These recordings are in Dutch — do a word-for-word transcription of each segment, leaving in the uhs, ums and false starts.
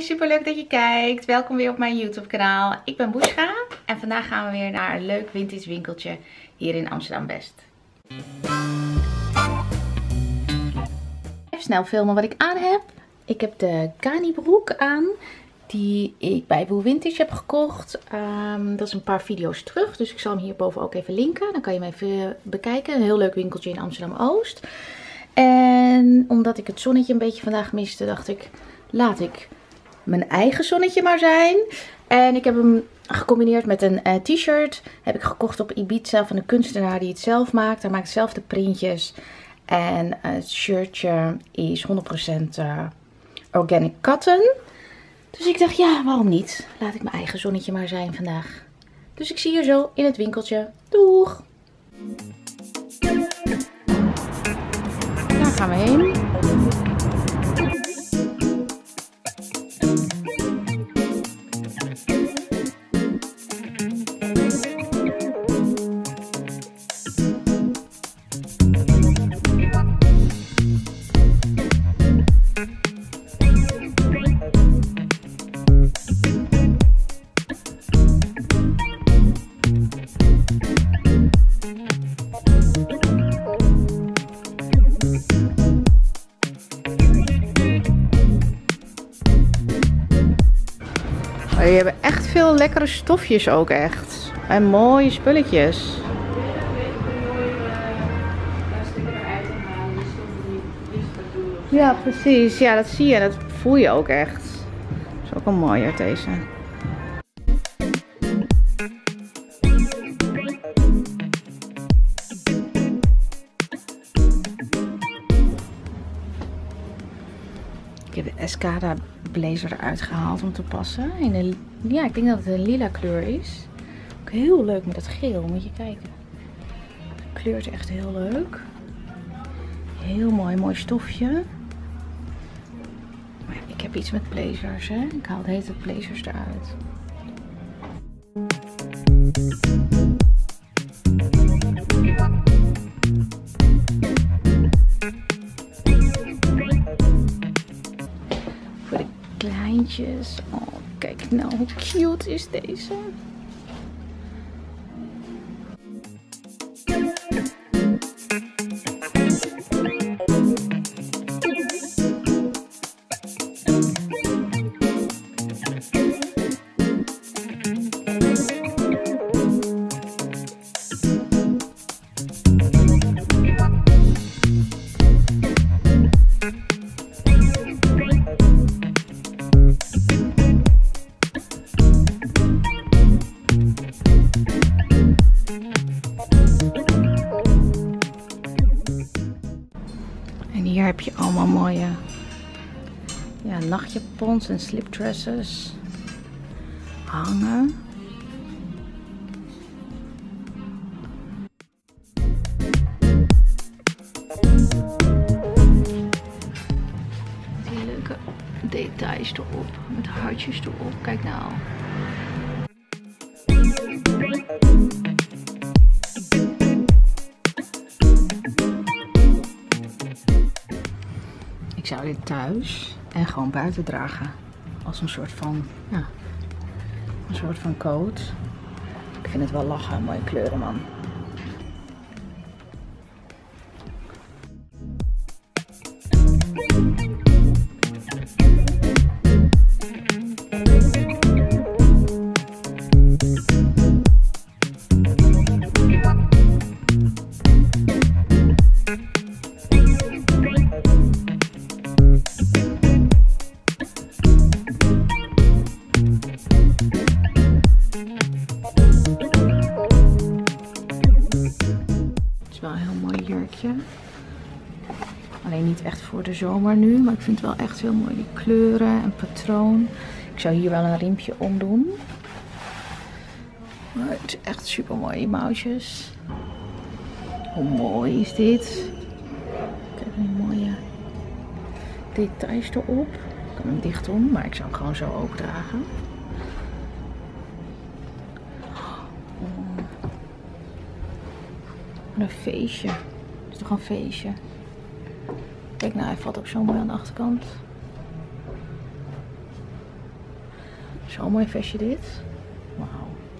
super leuk dat je kijkt. Welkom weer op mijn YouTube kanaal. Ik ben Bushra en vandaag gaan we weer naar een leuk vintage winkeltje hier in Amsterdam West. Even snel filmen wat ik aan heb. Ik heb de Kani broek aan die ik bij Wool Vintage heb gekocht. Um, dat is een paar video's terug, dus ik zal hem hierboven ook even linken. Dan kan je hem even bekijken. Een heel leuk winkeltje in Amsterdam Oost. En omdat ik het zonnetje een beetje vandaag miste, dacht ik, laat ik mijn eigen zonnetje maar zijn. En ik heb hem gecombineerd met een uh, t-shirt. Heb ik gekocht op Ibiza van een kunstenaar die het zelf maakt. Hij maakt zelf de printjes. En uh, het shirtje is honderd procent uh, organic cotton. Dus ik dacht, ja, waarom niet? Laat ik mijn eigen zonnetje maar zijn vandaag. Dus ik zie je zo in het winkeltje. Doeg! Daar gaan we heen. Je hebt echt veel lekkere stofjes ook echt. En mooie spulletjes. Ja, precies. Ja, dat zie je. Dat voel je ook echt. Dat is ook wel mooier deze. Ik heb de Escada blazer eruit gehaald om te passen. In een, ja, ik denk dat het een lila kleur is. Ook heel leuk met dat geel, moet je kijken. De kleur is echt heel leuk. Heel mooi, mooi stofje. Maar ja, ik heb iets met blazers, hè. Ik haal de hele tijd blazers eruit. Kleintjes. Oh, kijk nou hoe cute is deze. Hier heb je allemaal mooie ja, nachtjapons en slipdresses hangen. Die leuke details erop, met hartjes erop. Kijk nou. Ik zou dit thuis en gewoon buiten dragen. Als een soort van, ja, een soort van coat. Ik vind het wel lachen, mooie kleuren, man. Alleen niet echt voor de zomer nu, maar ik vind het wel echt heel mooi, die kleuren en patroon. Ik zou hier wel een riempje om doen. Maar het is echt super mooi, die mouwtjes. Hoe mooi is dit? Kijk, die mooie details erop. Ik kan hem dicht doen, maar ik zou hem gewoon zo open dragen. Oh. Wat een feestje. Het is toch een feestje. Kijk nou, hij valt ook zo mooi aan de achterkant. Zo'n mooi vestje dit. Wauw.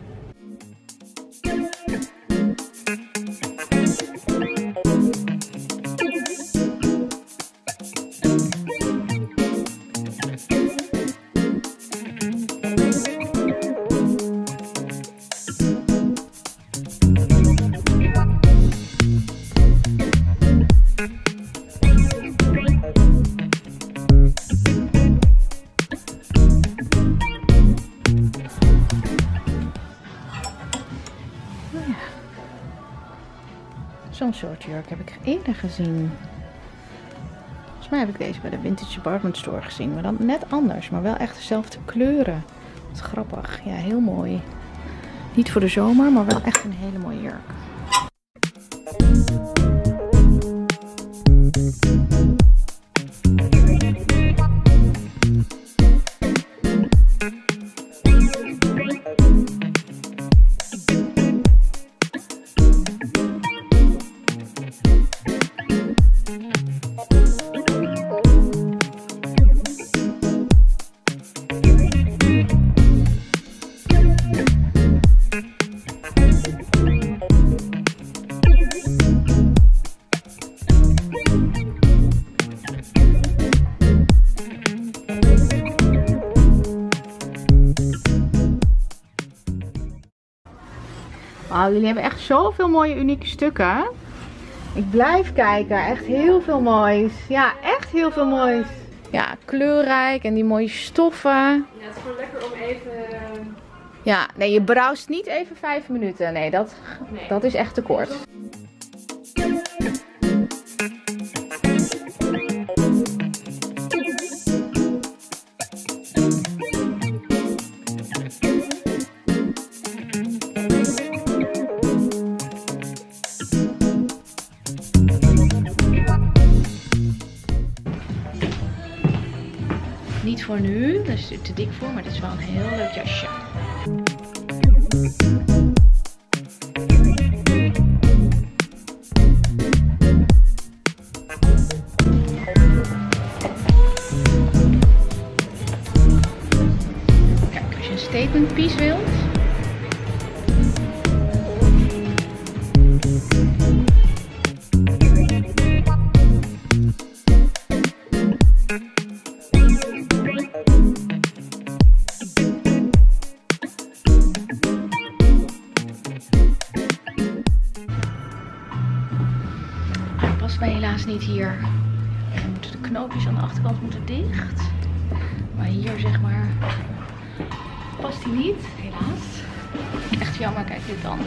Zo'n soort jurk heb ik eerder gezien. Volgens mij heb ik deze bij de Vintage Department Store gezien. Maar dan net anders. Maar wel echt dezelfde kleuren. Wat grappig. Ja, heel mooi. Niet voor de zomer, maar wel echt een hele mooie jurk. Wauw, jullie hebben echt zoveel mooie unieke stukken. Ik blijf kijken. Echt heel veel moois. Ja, echt heel veel moois. Ja, kleurrijk en die mooie stoffen. Ja, het is gewoon lekker om even... Ja, nee, je browst niet even vijf minuten. Nee, dat, nee. dat is echt te kort. Niet voor nu, daar is het te dik voor, maar dit is wel een heel leuk jasje. Kijk, als je een statement piece wilt. Past mij helaas niet hier. Dan moeten de knoopjes aan de achterkant moeten dicht. Maar hier zeg maar past hij niet, helaas. Echt jammer, kijk dit dan.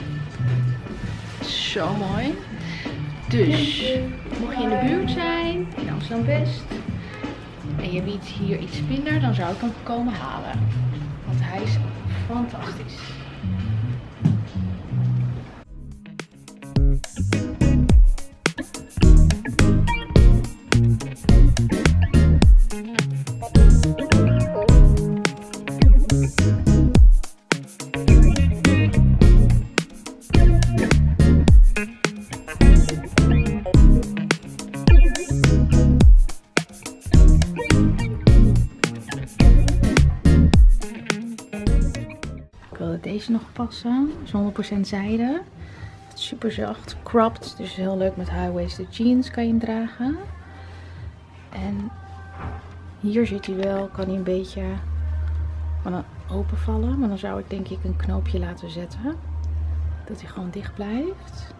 Zo mooi. Dus, mocht je in de buurt zijn, in Amsterdam West, en je biedt hier iets minder, dan zou ik hem komen halen. Want hij is fantastisch. Deze nog passen. Dus honderd procent zijde. Super zacht. Cropped. Dus heel leuk met high-waisted jeans kan je hem dragen. En hier zit hij wel. Kan hij een beetje van een openvallen. Maar dan zou ik denk ik een knoopje laten zetten. Dat hij gewoon dicht blijft.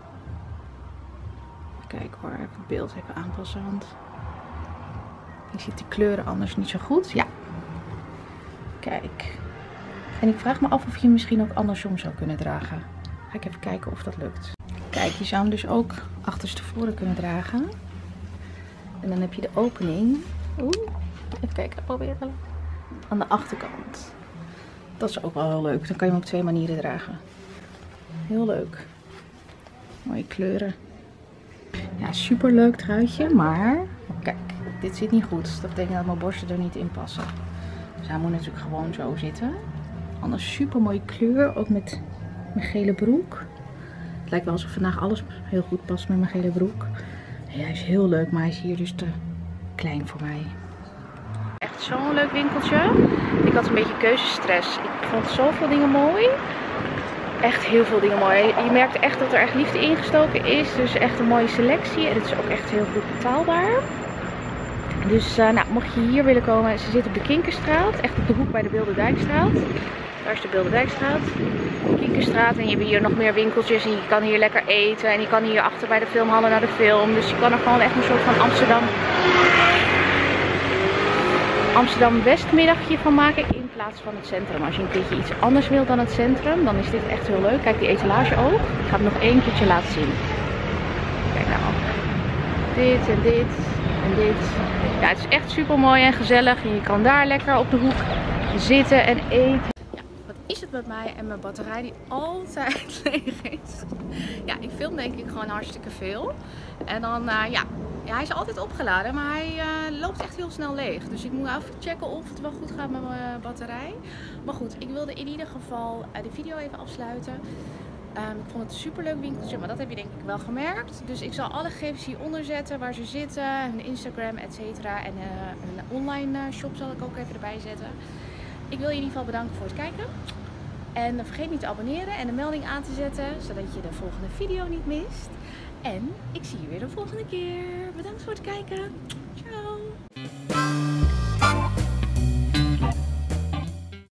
Kijk hoor. Even het beeld even aanpassen. Want je ziet de kleuren anders niet zo goed. Ja. Kijk. En ik vraag me af of je hem misschien ook andersom zou kunnen dragen. Ga ik even kijken of dat lukt. Kijk, je zou hem dus ook achterstevoren kunnen dragen. En dan heb je de opening. Oeh, even kijken, proberen. Aan de achterkant. Dat is ook wel heel leuk. Dan kan je hem op twee manieren dragen. Heel leuk. Mooie kleuren. Ja, super leuk truitje. Maar, kijk, dit zit niet goed. Dat betekent dat mijn borsten er niet in passen. Dus hij moet natuurlijk gewoon zo zitten. Anders super mooie kleur, ook met mijn gele broek. Het lijkt wel alsof vandaag alles heel goed past met mijn gele broek. Ja, hij is heel leuk, maar hij is hier dus te klein voor mij. Echt zo'n leuk winkeltje. Ik had een beetje keuzestress. Ik vond zoveel dingen mooi. Echt heel veel dingen mooi. Je merkt echt dat er echt liefde ingestoken is. Dus echt een mooie selectie. En het is ook echt heel goed betaalbaar. Dus uh, nou, mocht je hier willen komen, ze zit op de Kinkerstraat. Echt op de hoek bij de Bilderdijkstraat. Daar is de Bilderdijkstraat. Kinkerstraat. En je hebt hier nog meer winkeltjes. En je kan hier lekker eten. En je kan hier achter bij de filmhallen naar de film. Dus je kan er gewoon echt een soort van Amsterdam... Amsterdam Westmiddagje van maken in plaats van het centrum. Als je een keertje iets anders wilt dan het centrum, dan is dit echt heel leuk. Kijk die etalage ook. Ik ga het nog één keertje laten zien. Kijk nou. Dit en dit en dit. Ja, het is echt super mooi en gezellig. En je kan daar lekker op de hoek zitten en eten. Ja, wat is het met mij en mijn batterij die altijd leeg is? Ja, ik film denk ik gewoon hartstikke veel. En dan, uh, ja... Ja, hij is altijd opgeladen, maar hij uh, loopt echt heel snel leeg. Dus ik moet even checken of het wel goed gaat met mijn batterij. Maar goed, ik wilde in ieder geval uh, de video even afsluiten. Um, ik vond het een super leuk winkeltje, maar dat heb je denk ik wel gemerkt. Dus ik zal alle gegevens hieronder zetten, waar ze zitten, hun Instagram, et cetera. En uh, hun online uh, shop zal ik ook even erbij zetten. Ik wil je in ieder geval bedanken voor het kijken. En vergeet niet te abonneren en de melding aan te zetten, zodat je de volgende video niet mist. En ik zie je weer de volgende keer. Bedankt voor het kijken. Ciao.